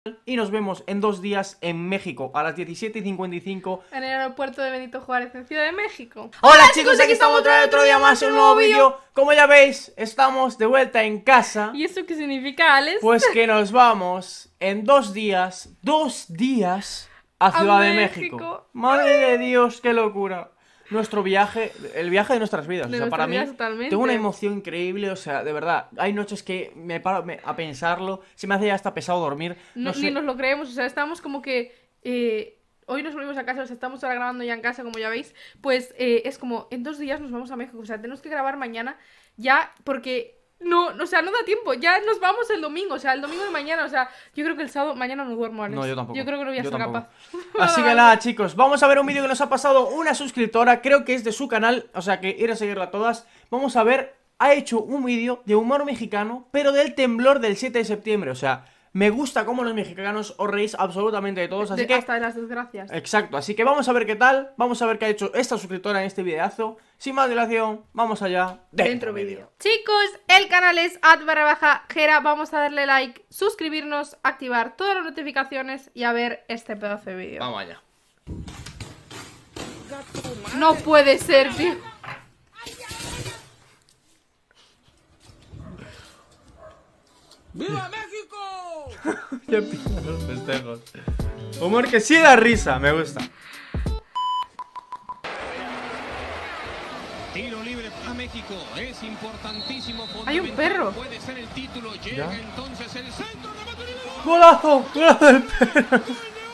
y nos vemos en 2 días en México a las 17:55 en el aeropuerto de Benito Juárez, en Ciudad de México. Hola chicos, aquí estamos otra vez, otro día más en un nuevo vídeo. Como ya veis, estamos de vuelta en casa. ¿Y eso qué significa, Alex? Pues que nos vamos en 2 días a Ciudad de México. Madre de Dios, qué locura. Nuestro viaje, el viaje de nuestras vidas. O sea, para mí tengo una emoción increíble. O sea, de verdad, hay noches que me paro a pensarlo. Se me hace ya hasta pesado dormir. No sé. Ni nos lo creemos. O sea, estamos como que hoy nos volvimos a casa. O sea, estamos ahora grabando ya en casa, como ya veis. Pues es como en 2 días nos vamos a México. O sea, tenemos que grabar mañana ya porque no, o sea, no da tiempo. Ya nos vamos el domingo. O sea, el domingo de mañana. O sea, yo creo que el sábado mañana no duermo, Alex. No, yo tampoco. Yo creo que no voy a ser capaz. Así que nada, chicos, vamos a ver un vídeo que nos ha pasado una suscriptora. Creo que es de su canal, o sea que ir a seguirla a todas. Vamos a ver, ha hecho un vídeo de humor mexicano, pero del temblor del 7 de septiembre. O sea, me gusta cómo los mexicanos os reís absolutamente de todos, así que... Hasta de las desgracias. Exacto, así que vamos a ver qué tal. Vamos a ver qué ha hecho esta suscriptora en este videazo. Sin más dilación, vamos allá dentro vídeo. Chicos, el canal es @Gera. Vamos a darle like, suscribirnos, activar todas las notificaciones y a ver este pedazo de vídeo. Vamos allá. No puede ser, tío. ¡Viva México! Ya empiezan los festejos. Humor que sí da risa, me gusta. Tiro libre para México, es importantísimo. Hay un perro. Puede ser el título, llega entonces el centro de Maturín. ¡Golazo! ¡Golazo del perro!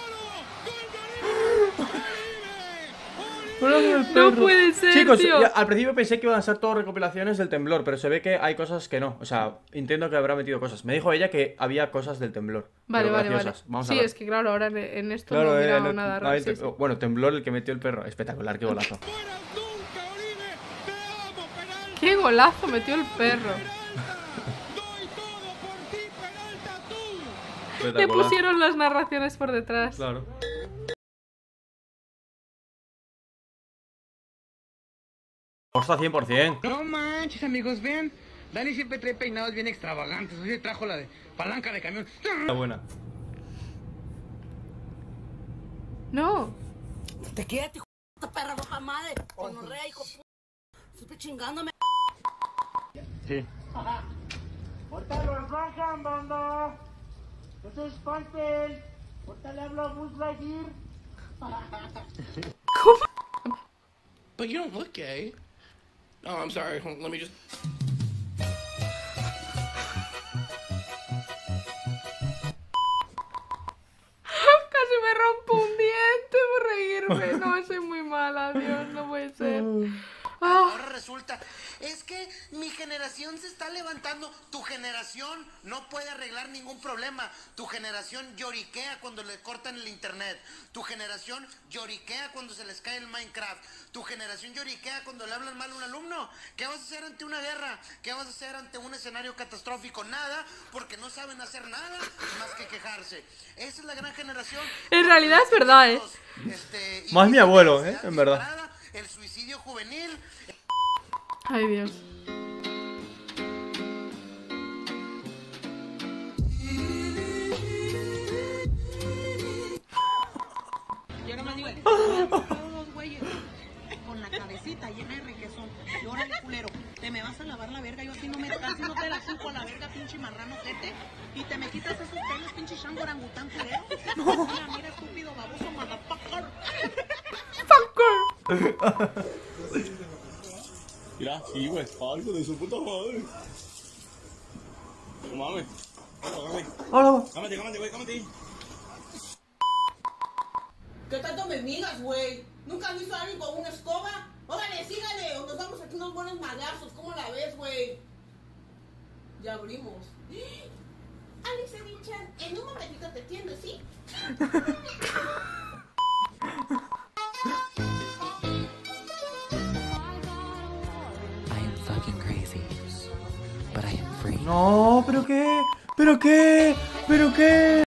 No puede ser, chicos, tío. Al principio pensé que iban a ser todas recopilaciones del temblor, pero se ve que hay cosas que no. O sea, entiendo que habrá metido cosas. Me dijo ella que había cosas del temblor. Vale. Vamos sí, a ver. Es que claro, ahora en esto Claro, no he mirado nada raro. Sí. Bueno, temblor el que metió el perro. Espectacular, qué golazo. Qué golazo metió el perro. Le pusieron las narraciones por detrás. Claro. Costa 100%. No manches, amigos, vean. Dani siempre trae peinados bien extravagantes. Hoy trajo la de palanca de camión. Está buena. No. Te quédate, hijo de perra roja madre. Honorrea, hijo de estoy chingándome. Sí. Ahorita lo bajan, banda. No se espanten. Ahorita le hablo a Buzz Lightyear. But you don't look gay. Oh, I'm sorry. Let me just... Casi me rompo un diente por reírme. No, soy muy mala, Dios, no puede ser. Ahora resulta, es que mi generación se está levantando. Tu generación no puede arreglar ningún problema. Tu generación lloriquea cuando le cortan el internet. Tu generación lloriquea cuando se les cae el Minecraft. Tu generación lloriquea cuando le hablan mal a un alumno. ¿Qué vas a hacer ante una guerra? ¿Qué vas a hacer ante un escenario catastrófico? Nada, porque no saben hacer nada más que quejarse. Esa es la gran generación. En realidad es verdad, Más mi abuelo, en verdad. El suicidio juvenil. Ay, Dios. Yo no me digo, los güeyes con la cabecita llena de requesón. Y órale, culero, te me vas a lavar la verga. Yo así no me casi no te la supo a la verga, pinche marrano jete. Y te me quitas esos pelos, pinche chango orangután culero. Mira, estúpido baboso, motherfucker. Mira, sí, güey, algo de su puta madre. No mames. Hola. Cámate, güey, cámate. ¿Qué tanto me miras, güey? ¿Nunca has visto a alguien con una escoba? Órale, sígale, o nos damos aquí unos buenos madrazos. ¿Cómo la ves, güey? Ya abrimos. Alex Edinchan, en un momentito te atiendo, ¿sí? No, ¿pero qué? ¿Pero qué? ¿Pero qué?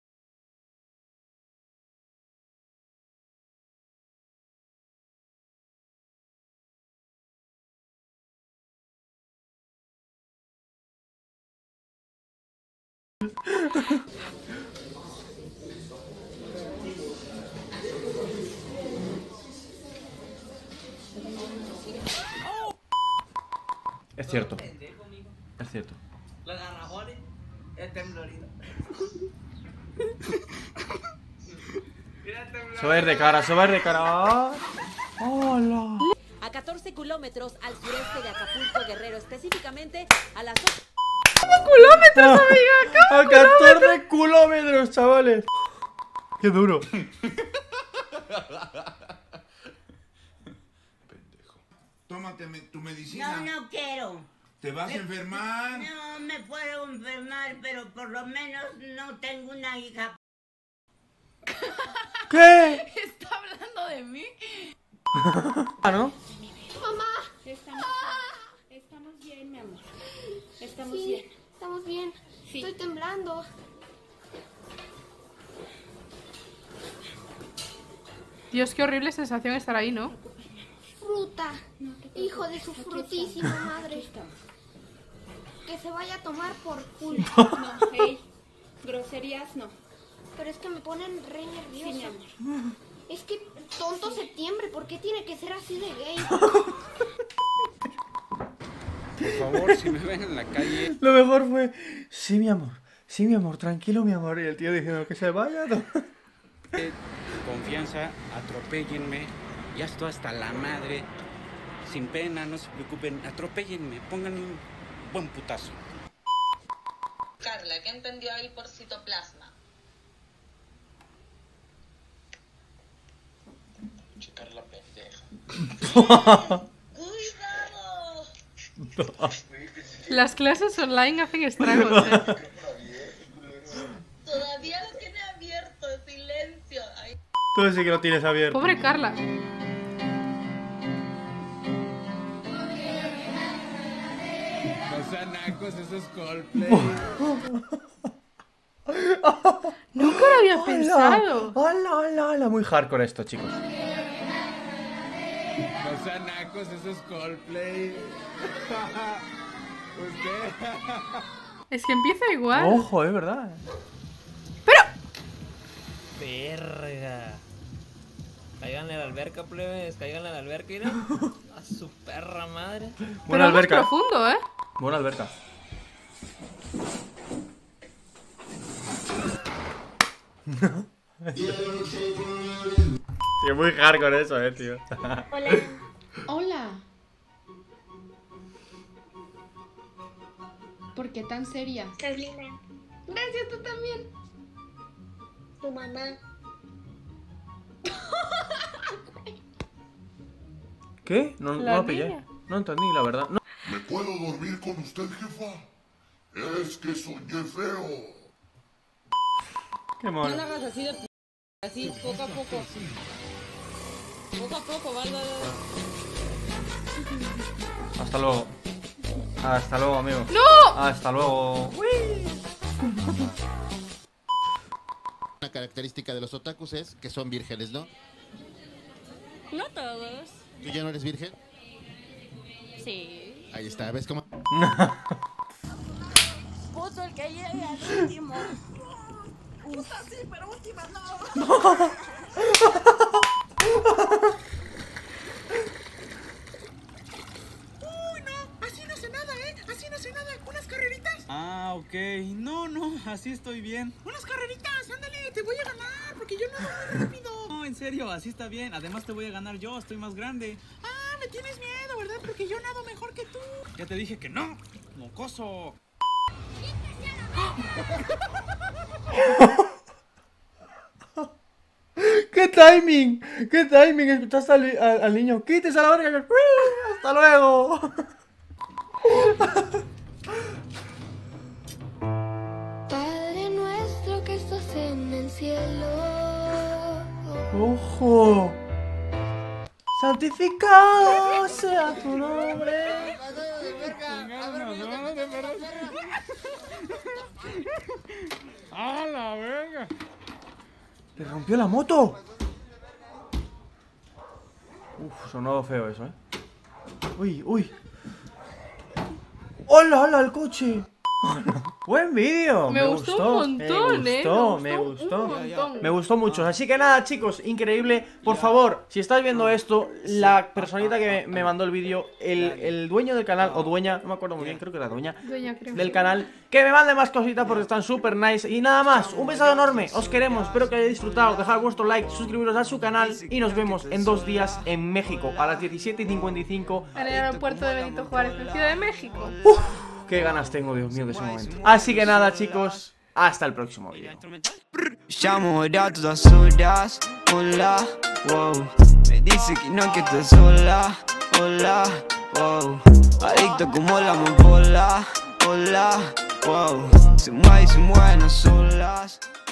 Es cierto. Es cierto. Los garrafones, el temblorito. Se va a ir de cara, se va a ir de cara. ¡Hola! A 14 kilómetros al sureste de Acapulco, Guerrero, específicamente a las 8. ¿Cómo kilómetros, amiga? A 14 kilómetros, chavales. Qué duro. Pendejo. Tómate tu medicina. No quiero. ¿Te vas a enfermar? No me puedo enfermar, pero por lo menos no tengo una hija. ¿Qué? ¿Está hablando de mí? Ah, ¿no? Mamá. Estamos bien, mi amor. Estamos bien. Estamos bien. Sí. Estoy temblando. Dios, qué horrible sensación estar ahí, ¿no? Fruta. Hijo de su frutísima madre. Que se vaya a tomar por culo. No, hey. Groserías no. Pero es que me ponen re nerviosa. Sí, mi amor. Es que tonto septiembre, ¿por qué tiene que ser así de gay? Por favor, si me ven en la calle. Lo mejor fue, sí, mi amor, tranquilo, mi amor. Y el tío diciendo que se vaya. ¿No? Confianza, atropéllenme. Ya estoy hasta la madre. Sin pena, no se preocupen. Atropéllenme, pónganme un buen putazo. Carla, ¿qué entendió ahí por citoplasma? Checar la pendeja. ¡Cuidado! Las clases online hacen estragos, ¿eh? Todavía lo tiene abierto, silencio. Ay. Tú sí que lo tienes abierto. Pobre Carla. No sean nacos, eso es Coldplay. Nunca lo había pensado. Hola. Muy hardcore esto, chicos. No sean nacos, eso es Coldplay. Usted. Es que empieza igual. Ojo, es verdad. Pero. Verga. Cáiganle a la alberca, plebes. Cáiganle a la alberca, mira. A su perra madre. Buena alberca. Pero profundo, ¿eh? Buena alberca. Tío, muy hardcore eso, tío. Hola. Hola. ¿Por qué tan seria? Carolina. Gracias, tú también. Tu mamá. ¿Qué? No lo pillé. No entendí, la verdad. No. ¿Me puedo dormir con usted, jefa? Es que soñé feo. Qué mono. No lo hagas así de así, poco a poco. Poco a poco, valga. Hasta luego. Hasta luego, amigo. ¡No! Hasta luego. Una característica de los otakus es que son vírgenes, ¿no? No todos. ¿Tú ya no eres virgen? Sí. Ahí está, ¿ves cómo? Puto el que llegue al último. Puta, sí, pero última no. Uy, no, así no sé nada, así no sé nada. ¿Unas carreritas? Ah, ok. No, así estoy bien. Unas carreritas, ándale, te voy a ganar, porque yo no voy muy rápido. No, en serio, así está bien. Además te voy a ganar yo, estoy más grande. Ah, me tienes miedo, ¿verdad? Porque yo nado mejor que tú. Ya te dije que no, mocoso. ¡Qué timing! ¡Qué timing! Escuchaste al niño. ¡Quítese a la verga! ¡Hasta luego! Padre nuestro que estás en el cielo. ¡Ojo! ¡Santificado sea tu nombre! ¡A la verga! ¡Le rompió la moto! Uf, sonó feo eso, Uy. ¡Hola, el coche! Buen vídeo. Me gustó un montón, me gustó mucho. Así que nada, chicos, increíble. Por favor, si estás viendo esto, la personita que me mandó el vídeo, el dueño del canal, o dueña, no me acuerdo muy bien, creo que era dueña del canal, que me mande más cositas porque están súper nice. Y nada más, un beso enorme, os queremos, espero que hayáis disfrutado. Dejad vuestro like, suscribiros a su canal y nos vemos en 2 días en México a las 17:55 en el aeropuerto de Benito Juárez, en Ciudad de México. Qué ganas tengo, Dios mío, de ese momento. Así que nada, chicos, hasta el próximo vídeo. Llamo a todas horas, hola, wow. Me dice que no, que estás sola, hola, wow. Adicto como la amapola, hola, wow. Se mueve y se mueven solas.